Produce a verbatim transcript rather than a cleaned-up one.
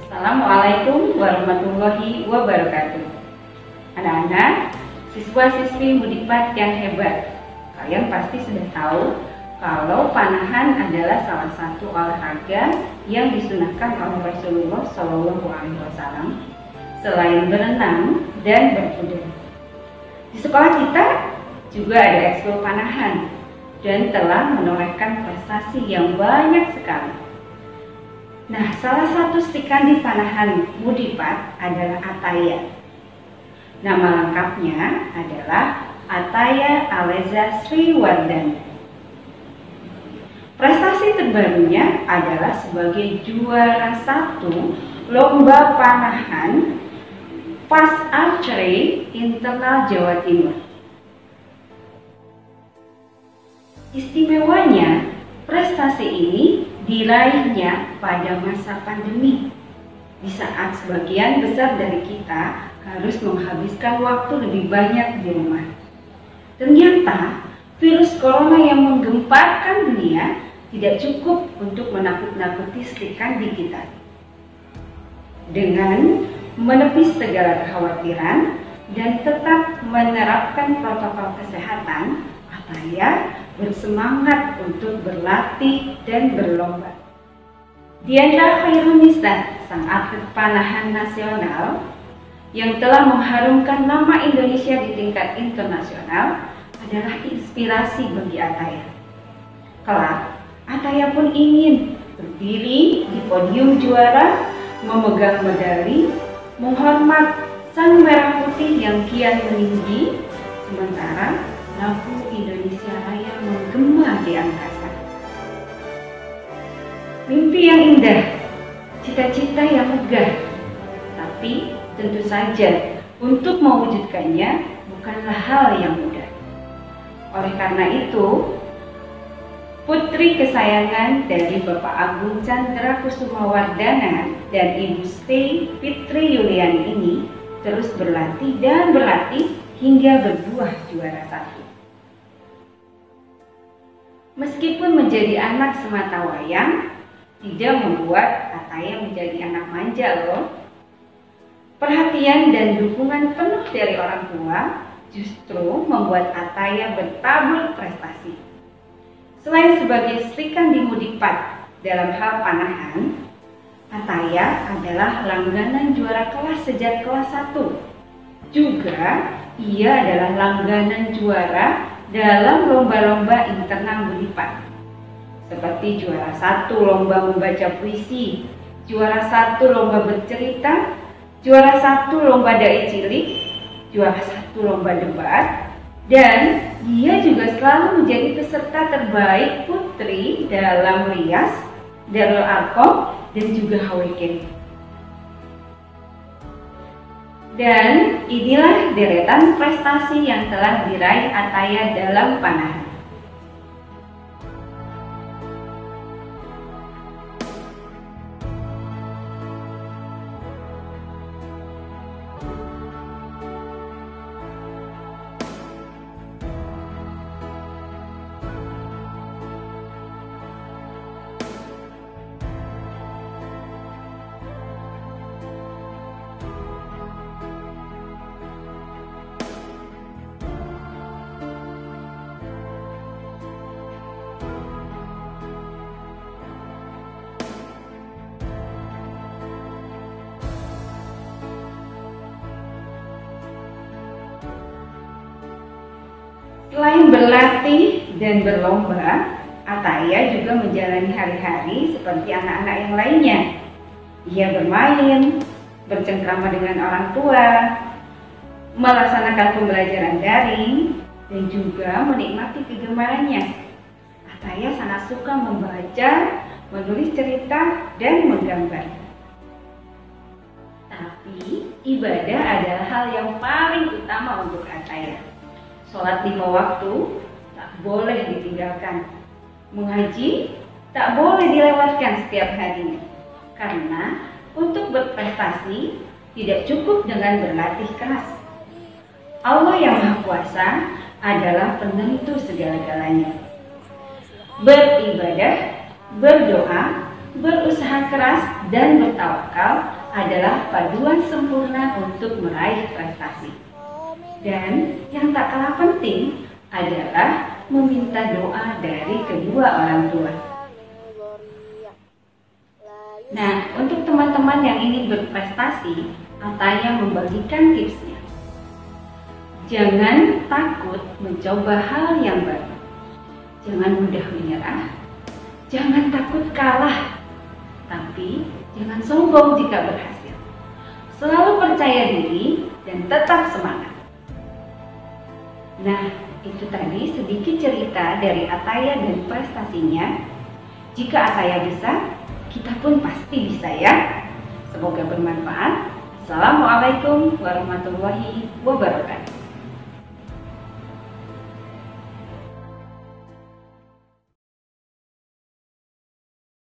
Assalamualaikum warahmatullahi wabarakatuh. Anak-anak, siswa-siswi Mudikpat yang hebat, kalian pasti sudah tahu kalau panahan adalah salah satu olahraga yang disunahkan oleh Rasulullah shallallahu alaihi wasallam selain berenang dan berkuda. Di sekolah kita juga ada ekskul panahan dan telah menorehkan prestasi yang banyak sekali. Nah, salah satu Srikandi panahan Mudikpat adalah Ataya. Nama lengkapnya adalah Ataya Aleza Sriwardani. Prestasi terbarunya adalah sebagai juara satu lomba panahan Fast Archery Internal Jawa Timur. Istimewanya, prestasi ini diraihnya pada masa pandemi, di saat sebagian besar dari kita harus menghabiskan waktu lebih banyak di rumah. Ternyata virus corona yang menggemparkan dunia tidak cukup untuk menakut-nakuti Srikandi kita. Dengan menepis segala kekhawatiran dan tetap menerapkan protokol kesehatan, Ataya bersemangat untuk berlatih dan berlomba. Diandra Khairunisa, sang atlet panahan nasional yang telah mengharumkan nama Indonesia di tingkat internasional, adalah inspirasi bagi Ataya. Kelak, Ataya pun ingin berdiri di podium juara, memegang medali, menghormat sang merah putih yang kian meninggi, sementara lampu Indonesia Raya menggema di angkasa. Mimpi yang indah, cita-cita yang megah, tapi tentu saja untuk mewujudkannya bukanlah hal yang mudah. Oleh karena itu, putri kesayangan dari Bapak Agung Chandra Kusumawardana dan Ibu Sri Fitri Yuliani ini terus berlatih dan berlatih hingga berbuah juara satu. Meskipun menjadi anak sematawayang tidak membuat Ataya menjadi anak manja loh. Perhatian dan dukungan penuh dari orang tua justru membuat Ataya bertabur prestasi. Selain sebagai Srikandi Mudikpat dalam hal panahan, Ataya adalah langganan juara kelas sejak kelas satu. Juga ia adalah langganan juara dalam lomba-lomba internal Mudikpat, seperti juara satu lomba membaca puisi, juara satu lomba bercerita, juara satu lomba dai cilik, juara satu lomba debat, dan dia juga selalu menjadi peserta terbaik putri dalam rias, Darul Arkom, dan juga H W K. Dan inilah deretan prestasi yang telah diraih Ataya dalam panahan. Selain berlatih dan berlomba, Ataya juga menjalani hari-hari seperti anak-anak yang lainnya. Ia bermain, bercengkrama dengan orang tua, melaksanakan pembelajaran daring, dan juga menikmati kegemarannya. Ataya sangat suka membaca, menulis cerita, dan menggambar. Tapi, ibadah adalah hal yang paling utama untuk Ataya. Sholat lima waktu tak boleh ditinggalkan. Mengaji tak boleh dilewatkan setiap harinya. Karena untuk berprestasi tidak cukup dengan berlatih keras. Allah yang Maha Kuasa adalah penentu segala-galanya. Beribadah, berdoa, berusaha keras, dan bertawakal adalah paduan sempurna untuk meraih prestasi. Dan yang tak kalah penting adalah meminta doa dari kedua orang tua. Nah, untuk teman-teman yang ingin berprestasi, Ataya membagikan tipsnya. Jangan takut mencoba hal yang baru. Jangan mudah menyerah. Jangan takut kalah. Tapi jangan sombong jika berhasil. Selalu percaya diri dan tetap semangat. Nah, itu tadi sedikit cerita dari Ataya dan prestasinya. Jika Ataya bisa, kita pun pasti bisa ya. Semoga bermanfaat. Assalamualaikum warahmatullahi wabarakatuh.